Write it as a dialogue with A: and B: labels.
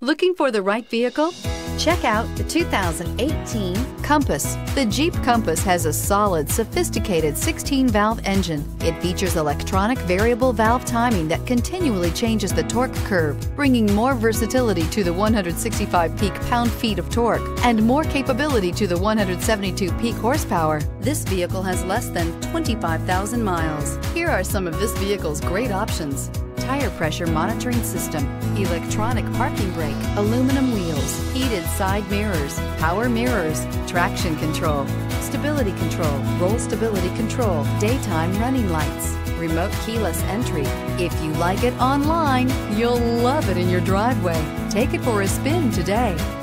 A: Looking for the right vehicle? Check out the 2018 Compass. The Jeep Compass has a solid, sophisticated 16-valve engine. It features electronic variable valve timing that continually changes the torque curve, bringing more versatility to the 165 peak pound-feet of torque and more capability to the 172 peak horsepower. This vehicle has less than 25,000 miles. Here are some of this vehicle's great options: tire pressure monitoring system, electronic parking brake, aluminum wheels, heated side mirrors, power mirrors, traction control, stability control, roll stability control, daytime running lights, remote keyless entry. If you like it online, you'll love it in your driveway. Take it for a spin today.